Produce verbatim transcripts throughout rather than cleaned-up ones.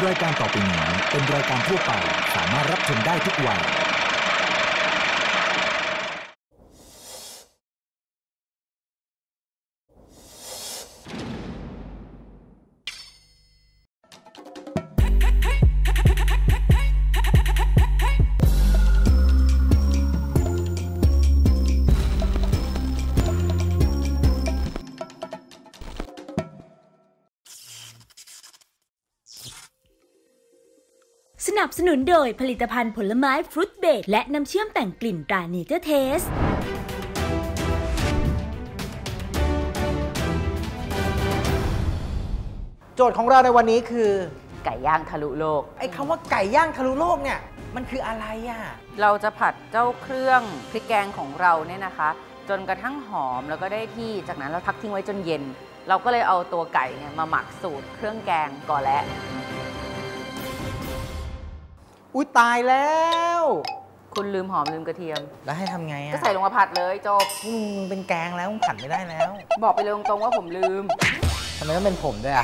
รายการต่อไปนี้เป็นรายการทั่วไปสามารถรับชมได้ทุกวัยสนับสนุนโดยผลิตภัณฑ์ผลไม้ฟรุตเบรดและน้ำเชื่อมแต่งกลิ่นตราเนเจอร์เทสโจทย์ของเราในวันนี้คือไก่ย่างทะลุโลกไอ้คำว่าไก่ย่างทะลุโลกเนี่ยมันคืออะไรอ่ะเราจะผัดเจ้าเครื่องพริกแกงของเราเนี่ยนะคะจนกระทั่งหอมแล้วก็ได้ที่จากนั้นเราพักทิ้งไว้จนเย็นเราก็เลยเอาตัวไก่เนี่ยมาหมักสูตรเครื่องแกงก่อนแล้วอุ้ยตายแล้วคุณลืมหอมลืมกระเทียมแล้วให้ทำไงอ่ะก็ใส่ลงมาผัดเลยจบมึงเป็นแกงแล้วมึงผัดไม่ได้แล้วบอกไปเลยตรงๆว่าผมลืมทำไมต้องเป็นผมด้วยอ่ะ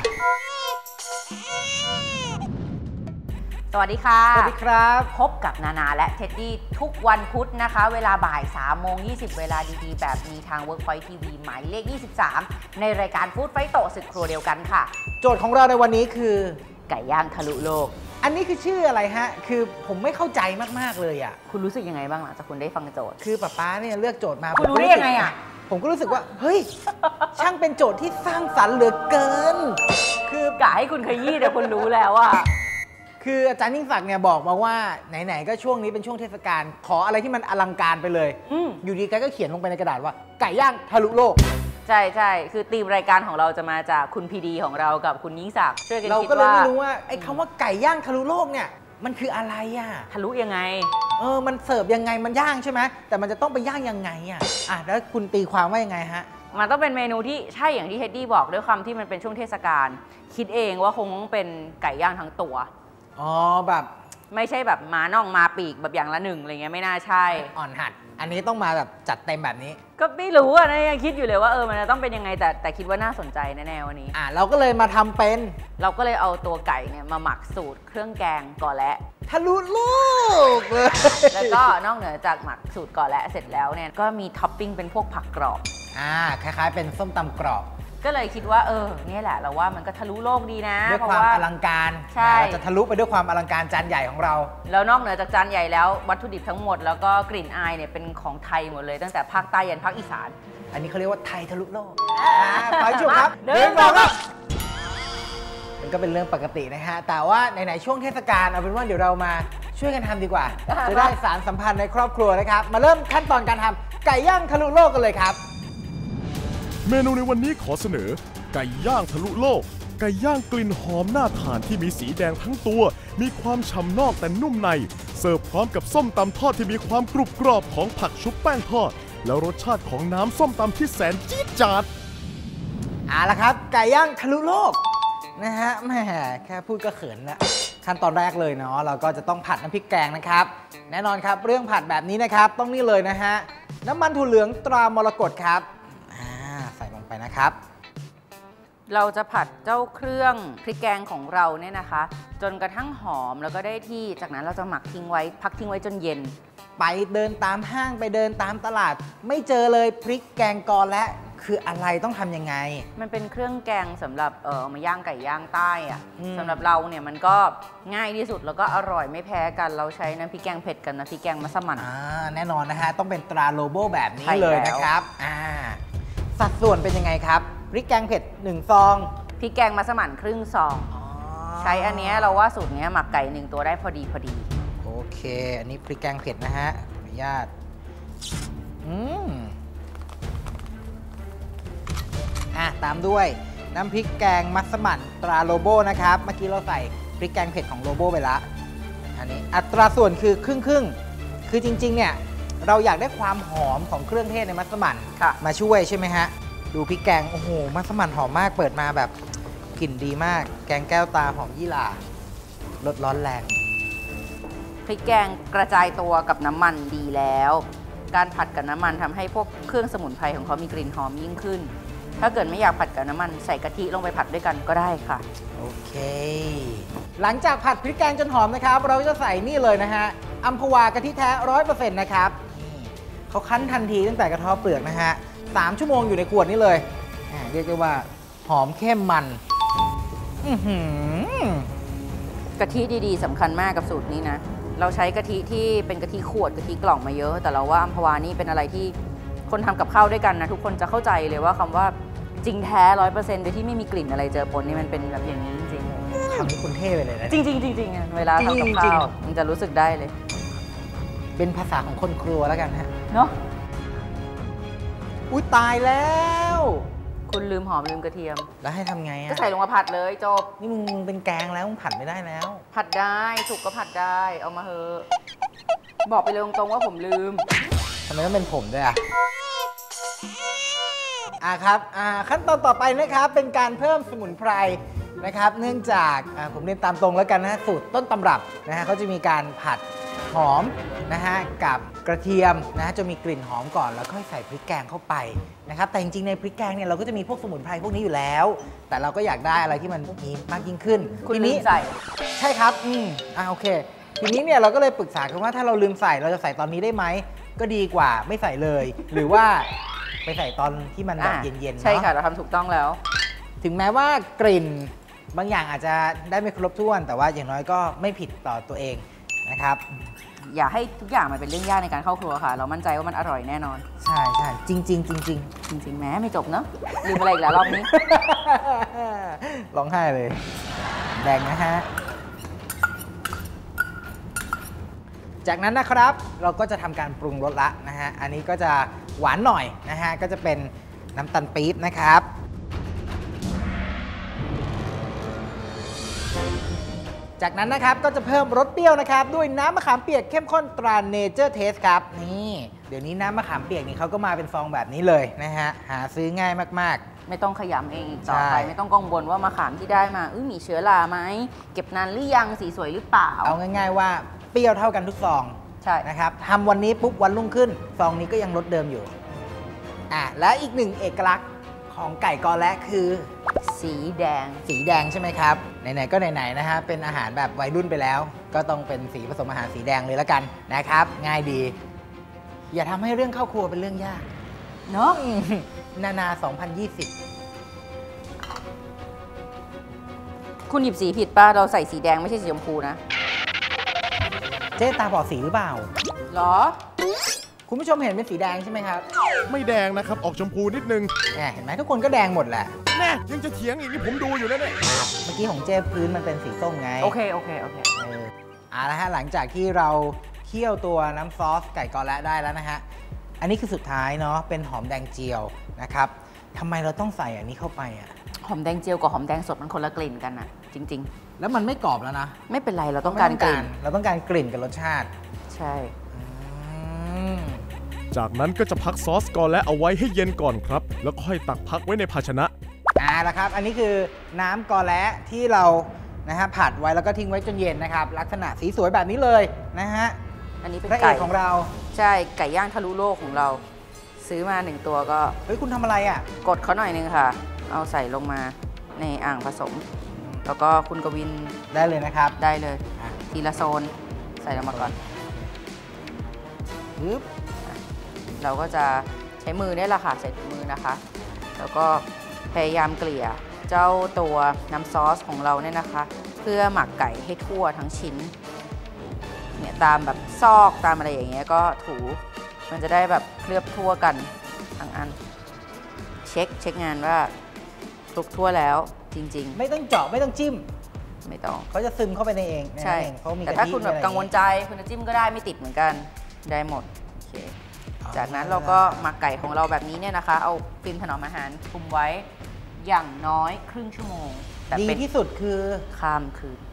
สวัสดีค่ะสวัสดีครับพบกับนานาและเท็ดดี้ทุกวันพุธนะคะเวลาบ่ายสามโมงยี่สิบเวลาดีๆแบบนี้ทาง Workpoint ที วี หมายเลขยี่สิบสามในรายการฟู้ดไฟโตศึกครัวเดียวกันค่ะโจทย์ของเราในวันนี้คือไก่ย่างทะลุโลกอันนี้คือชื่ออะไรฮะคือผมไม่เข้าใจมากๆเลยอ่ะคุณรู้สึกยังไงบ้างหลังจากคุณได้ฟังโจทย์คือป๊าป๊าเนี่ยเลือกโจทย์มาคุณรู้ได้ยังไงอ่ะผมก็รู้สึกว่าเฮ้ยช่างเป็นโจทย์ที่สร้างสรรค์เหลือเกินคือกะให้คุณขยี้แต่คุณรู้แล้วอ่ะคืออาจารย์ยิ่งศักดิ์เนี่ยบอกมาว่าไหนๆก็ช่วงนี้เป็นช่วงเทศกาลขออะไรที่มันอลังการไปเลยออยู่ดีแกก็เขียนลงไปในกระดาษว่าไก่ย่างทะลุโลกใช่ใช่คือธีมรายการของเราจะมาจากคุณพีดีของเรากับคุณยิ่งศักดิ์ช่วยกันคิดว่าเราก็เลยไม่รู้ว่าไอ้คำว่าไก่ย่างทะลุโลกเนี่ยมันคืออะไรอ่ะทะลุยังไงเออมันเสิร์ฟยังไงมันย่างใช่ไหมแต่มันจะต้องไปย่างยังไงอ่ะอ่ะแล้วคุณตีความว่ายังไงฮะมันต้องเป็นเมนูที่ใช่อย่างที่เฮดดี้บอกด้วยความที่มันเป็นช่วงเทศกาลคิดเองว่าคงต้องเป็นไก่ย่างทั้งตัวอ๋อแบบไม่ใช่แบบมาน่องมาปีกแบบอย่างละหนึ่งอะไรเงี้ยไม่น่าใช่อ่อนหัดอันนี้ต้องมาแบบจัดเต็มแบบนี้ก็ไม่รู้อ่ะนะยังคิดอยู่เลยว่าเออมันจะต้องเป็นยังไงแต่แต่คิดว่าน่าสนใจแน่ๆวันนี้อ่ะเราก็เลยมาทำเป็นเราก็เลยเอาตัวไก่เนี่ยมาหมักสูตรเครื่องแกงก่อนแล้วทะลุโลกเลยแล้วก็นอกเหนือจากหมักสูตรก่อนแล้วเสร็จแล้วเนี่ยก็มีท็อปปิ้งเป็นพวกผักกรอบอ่าคล้ายๆเป็นส้มตำกรอบก็เลยคิดว่าเออเนี่ยแหละเราว่ามันก็ทะลุโลกดีนะด้วยความอลังการใช่เราจะทะลุไปด้วยความอลังการจานใหญ่ของเราแล้วนอกเหนือจากจานใหญ่แล้ววัตถุดิบทั้งหมดแล้วก็กลิ่นอายเนี่ยเป็นของไทยหมดเลยตั้งแต่ภาคใต้ยันภาคอีสานอันนี้เขาเรียกว่าไทยทะลุโลกไปจุ๊บครับเดินต่อครับมันก็เป็นเรื่องปกตินะฮะแต่ว่าไหนๆช่วงเทศกาลเอาเป็นว่าเดี๋ยวเรามาช่วยกันทำดีกว่าจะได้สารสัมพันธ์ในครอบครัวนะครับมาเริ่มขั้นตอนการทำไก่ย่างทะลุโลกกันเลยครับเมนูในวันนี้ขอเสนอไก่ย่างทะลุโลกไก่ย่างกลิ่นหอมน่าทานที่มีสีแดงทั้งตัวมีความฉ่ำนอกแต่นุ่มในเสิร์ฟพร้อมกับส้มตำทอดที่มีความกรุบกรอบของผักชุบแป้งทอดแล้วรสชาติของน้ำส้มตำที่แสนจี๊ดจ๊าดเอาละครับไก่ย่างทะลุโลกนะฮะแหมแค่พูดก็เขินละขั้นตอนแรกเลยเนาะเราก็จะต้องผัดน้ำพริกแกงนะครับแน่นอนครับเรื่องผัดแบบนี้นะครับต้องนี่เลยนะฮะน้ำมันถั่วเหลืองตรามรกตครับใส่ลงไปนะครับเราจะผัดเจ้าเครื่องพริกแกงของเราเนี่ยนะคะจนกระทั่งหอมแล้วก็ได้ที่จากนั้นเราจะหมักทิ้งไว้พักทิ้งไว้จนเย็นไปเดินตามห้างไปเดินตามตลาดไม่เจอเลยพริกแกงกอและคืออะไรต้องทำยังไงมันเป็นเครื่องแกงสำหรับเออมาย่างไก่ย่างใต้อะสำหรับเราเนี่ยมันก็ง่ายที่สุดแล้วก็อร่อยไม่แพ้กันเราใช้น้ำพริกแกงเผ็ดกันน้ำพริกแกงมัสมั่นแน่นอนนะฮะต้องเป็นตราโลโบแบบนี้เลยนะครับอ่าสัดส่วนเป็นยังไงครับพริกแกงเผ็ดหนึ่งซองพริกแกงมัสมั่นครึ่งซองใช้อันนี้เราว่าสูตรนี้หมักไก่หนึ่งตัวได้พอดีพอดีโอเคอันนี้พริกแกงเผ็ดนะฮะขออนุญาตอืมอ่ะตามด้วยน้ำพริกแกงมัสมั่นตราโลโบนะครับเมื่อกี้เราใส่พริกแกงเผ็ดของโลโบไปละอันนี้อัตราส่วนคือครึ่งครึ่งคือจริงๆเนี่ยเราอยากได้ความหอมของเครื่องเทศในมัสมั่นมาช่วยใช่ไหมฮะดูพริกแกงโอ้โหมัสมั่นหอมมากเปิดมาแบบกลิ่นดีมากแกงแก้วตาหอมยี่หร่ารสร้อนแรงพริกแกงกระจายตัวกับน้ำมันดีแล้วการผัดกับน้ำมันทำให้พวกเครื่องสมุนไพรของเขามีกลิ่นหอมยิ่งขึ้นถ้าเกิดไม่อยากผัดกับน้ำมันใส่กะทิลงไปผัดด้วยกันก็ได้ค่ะโอเคหลังจากผัดพริกแกงจนหอมนะครับเราจะใส่นี่เลยนะฮะอัมพวากะทิแท้ร้อยเปอร์เซ็นต์นะครับนี่เขาคั้นทันทีตั้งแต่กระเทาะเปลือกนะฮะสามชั่วโมงอยู่ในขวดนี้เลยเรียกได้ว่าหอมเข้มมันกะทิดีๆสำคัญมากกับสูตรนี้นะเราใช้กะทิที่เป็นกะทิขวดกะทิกล่องมาเยอะแต่เราว่าอัมพวานี่เป็นอะไรที่คนทำกับข้าวด้วยกันนะทุกคนจะเข้าใจเลยว่าคำว่าจริงแท้ร้อยเปอร์เซ็นต์โดยที่ไม่มีกลิ่นอะไรเจอปนนี่มันเป็นแบบอย่างนี้จริงๆคำนี้คุณเท่ไปเลยนะจริงๆจริงๆเวลาทำกับข้าวมันจะรู้สึกได้เลยเป็นภาษาของคนครัวแล้วกันฮะเนาะอุ้ยตายแล้วคุณลืมหอมลืมกระเทียมแล้วให้ทำไงอ่ะก็ใส่ลงมาผัดเลยจบนี่มึงมึงเป็นแกงแล้วมึงผัดไม่ได้แล้วผัดได้สุกก็ผัดได้เอามาเถอะบอกไปเลยตรงๆว่าผมลืมทำไมต้องเป็นผมด้วยอ่ะอ่ะครับอ่าขั้นตอนต่อไปนะครับเป็นการเพิ่มสมุนไพรนะครับเนื่องจากผมเรียนตามตรงแล้วกันนะสูตรต้นตำรับนะฮะเขาจะมีการผัดหอมนะฮะกับกระเทียมนะฮะจะมีกลิ่นหอมก่อนแล้วค่อยใส่พริกแกงเข้าไปนะครับแต่จริงๆในพริกแกงเนี่ยเราก็จะมีพวกสมุนไพรพวกนี้อยู่แล้วแต่เราก็อยากได้อะไรที่มันมีมากยิ่งขึ้นทีนี้ใส่ใช่ครับอืมอ่าโอเคทีนี้เนี่ยเราก็เลยปรึกษากันว่าถ้าเราลืมใส่เราจะใส่ตอนนี้ได้ไหมก็ดีกว่าไม่ใส่เลยหรือว่าไปใส่ตอนที่มันแบบเย็นๆเนาะใช่ค่ะเราทำถูกต้องแล้วถึงแม้ว่ากลิ่นบางอย่างอาจจะได้ไม่ครบถ้วนแต่ว่าอย่างน้อยก็ไม่ผิดต่อตัวเองนะครับอย่าให้ทุกอย่างมันเป็นเรื่องยากในการเข้าครัวค่ะเรามั่นใจว่ามันอร่อยแน่นอนใช่ใช่จริงจริงจริงจริงจริงๆแม้ไม่จบเนาะลืมอะไรอีกแล้วรอบนี้ร้องไห้เลยแดงนะฮะจากนั้นนะครับเราก็จะทำการปรุงรสละนะฮะอันนี้ก็จะหวานหน่อยนะฮะก็จะเป็นน้ำตาลปี๊บนะครับจากนั้นนะครับก็จะเพิ่มรสเปรี้ยวนะครับด้วยน้ำมะขามเปียกเข้มข้นตราเนเจอร์เทสครับนี่เดี๋ยวนี้น้ำมะขามเปียกนี่เขาก็มาเป็นฟองแบบนี้เลยนะฮะหาซื้อง่ายมากๆไม่ต้องขยำเองอีกต่อไปไม่ต้องกังวลว่ามะขามที่ได้มาอุ้ยมีเชื้อราไหมเก็บนานหรือยังสีสวยหรือเปล่าเอาง่ายๆว่าเปรี้ยวเท่ากันทุกซองใช่นะครับทำวันนี้ปุ๊บวันรุ่งขึ้นซองนี้ก็ยังรสเดิมอยู่อ่ะและอีกหนึ่งเอกลักษณ์ของไก่กอและคือสีแดงสีแดงใช่ไหมครับไหนๆก็ไหนๆนะฮะเป็นอาหารแบบวัยรุ่นไปแล้วก็ต้องเป็นสีผสมอาหารสีแดงเลยแล้วกันนะครับง่ายดีอย่าทำให้เรื่องเข้าครัวเป็นเรื่องยากเนาะนานาสองพันยี่สิบคุณหยิบสีผิดป่ะเราใส่สีแดงไม่ใช่สีชมพูนะเจ๊ตาบอดสีหรือเปล่าหรอคุณผู้ชมเห็นเป็นสีแดงใช่ไหมครับไม่แดงนะครับออกชมพูนิดนึงเห็นไหมทุกคนก็แดงหมดแหละแน่ยังจะเถียงอีกนี่ผมดูอยู่นะเนี่ยเมื่อกี้ของเจ๊พื้นมันเป็นสีส้มไงโอเคโอเคโอเคเออเอาละฮะหลังจากที่เราเคี่ยวตัวน้ำซอสไก่กอและได้แล้วนะฮะอันนี้คือสุดท้ายเนาะเป็นหอมแดงเจียวนะครับทำไมเราต้องใส่อันนี้เข้าไปอ่ะหอมแดงเจียวกับหอมแดงสดมันคนละกลิ่นกันอ่ะจริงๆแล้วมันไม่กรอบแล้วนะไม่เป็นไรเราต้องการกลิ่นเราต้องการกลิ่นกับรสชาติใช่จากนั้นก็จะพักซอสกอและเอาไว้ให้เย็นก่อนครับแล้วค่อยตักพักไว้ในภาชนะอ่าละครับอันนี้คือน้ำกอและที่เรานะฮะผัดไว้แล้วก็ทิ้งไว้จนเย็นนะครับลักษณะสีสวยแบบนี้เลยนะฮะอันนี้เป็นไก่ของเราใช่ไก่ย่างทะลุโลกของเราซื้อมาหนึ่งตัวก็เฮ้ยคุณทำอะไรอ่ะกดเขาหน่อยนึงค่ะเอาใส่ลงมาในอ่างผสมแล้วก็คุณกวินได้เลยนะครับได้เลยทีละโซนใส่ลงมาก่อนปึ๊บเราก็จะใช้มือนี่แหละค่ะใส่มือนะคะแล้วก็พยายามเกลี่ยเจ้าตัวน้ำซอสของเราเนี่ยนะคะเพื่อหมักไก่ให้ทั่วทั้งชิ้นเนี่ยตามแบบซอกตามอะไรอย่างเงี้ยก็ถูมันจะได้แบบเคลือบทั่วกันทั้งอันเช็คเช็คงานว่าคลุกทั่วแล้วจริงๆไม่ต้องเจาะไม่ต้องจิ้มไม่ต้องเขาจะซึมเข้าไปในเองใช่แต่ถ้าคุณแบบกังวลใจคุณจะจิ้มก็ได้ไม่ติดเหมือนกันได้หมดโอเคจากนั้นเราก็หมักไก่ของเราแบบนี้เนี่ยนะคะเอาฟิล์มถนอมอาหารคลุมไว้อย่างน้อยครึ่งชั่วโมงแต่ดีที่สุดคือข้ามคืน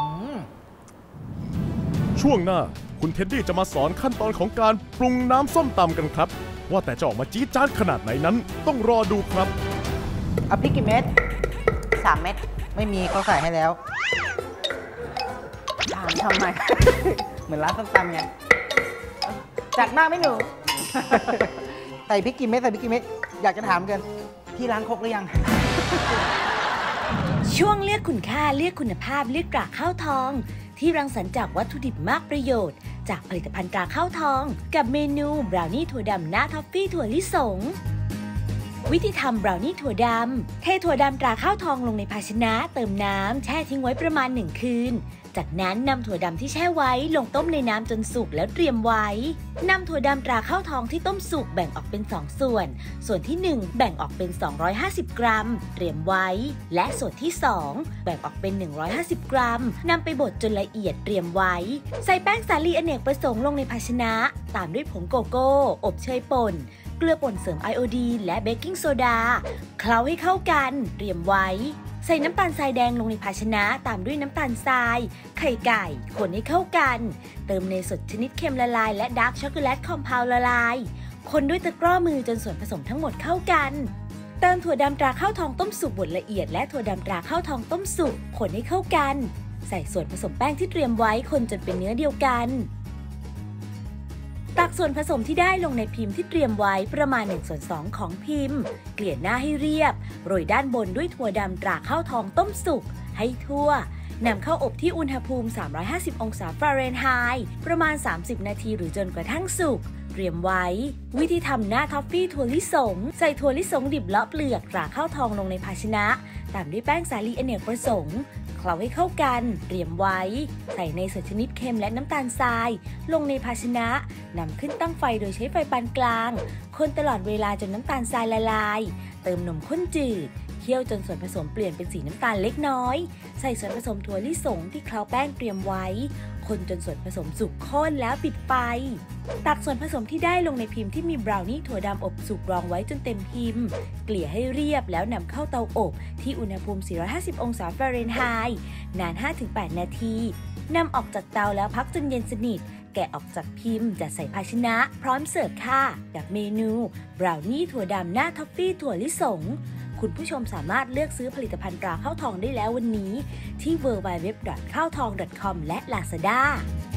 ช่วงหน้าคุณเท็ดดี้จะมาสอนขั้นตอนของการปรุงน้ำส้มตำกันครับว่าแต่จะออกมาจี๊ดจ๊าดขนาดไหนนั้นต้องรอดูครับเอาพริกกี่เม็ดสามเม็ดไม่มีเขาใส่ให้แล้วถามทำไมเหมือนร้านส้มตำไงจัดมากไหมหนูใส่พริกกี่เม็ดใส่พริกกี่เม็ดอยากจะถามกันที่ร้านครกหรือยังช่วงเลือกคุณค่าเลือกคุณภาพเลือกตราข้าวทองที่รังสรรค์จากวัตถุดิบมากประโยชน์จากผลิตภัณฑ์ตราข้าวทองกับเมนูบราวนี่ถั่วดำหน้าท็อฟฟี่ถั่วลิสงวิธีทำบราวนี่ถั่วดำเทถั่วดำตราข้าวทองลงในภาชนะเติมน้ำแช่ทิ้งไว้ประมาณหนึ่งคืนจากนั้นนำถั่วดำที่แช่ไว้ลงต้มในน้ำจนสุกแล้วเตรียมไว้นำถั่วดำตราข้าวทองที่ต้มสุกแบ่งออกเป็นสองส่วนส่วนที่หนึ่งแบ่งออกเป็นสองร้อยห้าสิบกรัมเตรียมไว้และส่วนที่สองแบ่งออกเป็นหนึ่งร้อยห้าสิบกรัมนำไปบดจนละเอียดเตรียมไว้ใส่แป้งสาลีอเนกประสงค์ลงในภาชนะตามด้วยผงโกโก้อบเชยป่นเกลือป่นเสริมไอโอดีนและเบกกิ้งโซดาเคล้าให้เข้ากันเตรียมไว้ใส่น้ำตาลทรายแดงลงในภาชนะตามด้วยน้ำตาลทรายไข่ไก่คนให้เข้ากันเติมเนยสดชนิดเค็มละลายและดาร์กช็อกโกแลตคอมเพลละลายคนด้วยตะกร้อมือจนส่วนผสมทั้งหมดเข้ากันเติมถั่วดำตราข้าวทองต้มสุกบดละเอียดและถั่วดำตราข้าวทองต้มสุกคนให้เข้ากันใส่ส่วนผสมแป้งที่เตรียมไว้คนจนเป็นเนื้อเดียวกันตักส่วนผสมที่ได้ลงในพิมพ์ที่เตรียมไว้ประมาณหนึ่งส่วนสองของพิมพ์เกลี่ยหน้าให้เรียบโรยด้านบนด้วยถั่วดำตราข้าวทองต้มสุกให้ทั่วนำเข้าอบที่อุณหภูมิสามร้อยห้าสิบองศาฟาเรนไฮต์ประมาณสามสิบนาทีหรือจนกระทั่งสุกเตรียมไว้วิธีทำหน้าท็อฟฟี่ถั่วลิสงใส่ถั่วลิสงดิบเลาะเปลือกตราข้าวทองลงในภาชนะตามด้วยแป้งสาลีอเนกประสงค์เคล้าให้เข้ากันเตรียมไว้ใส่เนยสดชนิดเค็มและน้ำตาลทรายลงในภาชนะนำขึ้นตั้งไฟโดยใช้ไฟปานกลางคนตลอดเวลาจนน้ำตาลทรายละลายเติมนมข้นจืดเคี่ยวจนส่วนผสมเปลี่ยนเป็นสีน้ำตาลเล็กน้อยใส่ส่วนผสมถั่วลิสงที่เคล้าแป้งเตรียมไว้คนจนส่วนผสมสุกข้นแล้วปิดไฟตักส่วนผสมที่ได้ลงในพิมพ์ที่มีบราวนี่ถั่วดำอบสุกรองไว้จนเต็มพิมพ์เกลี่ยให้เรียบแล้วนำเข้าเตาอบที่อุณหภูมิสี่ร้อยห้าสิบองศาฟาเรนไฮต์นาน ห้าถึงแปด นาทีนำออกจากเตาแล้วพักจนเย็นสนิทแกะออกจากพิมพ์จัดใส่ภาชนะพร้อมเสิร์ฟค่ะกับเมนูบราวนี่ถั่วดำหน้าท็อฟฟี่ถั่วลิสงคุณผู้ชมสามารถเลือกซื้อผลิตภัณฑ์ตราข้าวทองได้แล้ววันนี้ที่ ดับเบิลยู ดับเบิลยู ดับเบิลยู ดอท ข้าวทอง ดอท คอม และ ลาซาด้า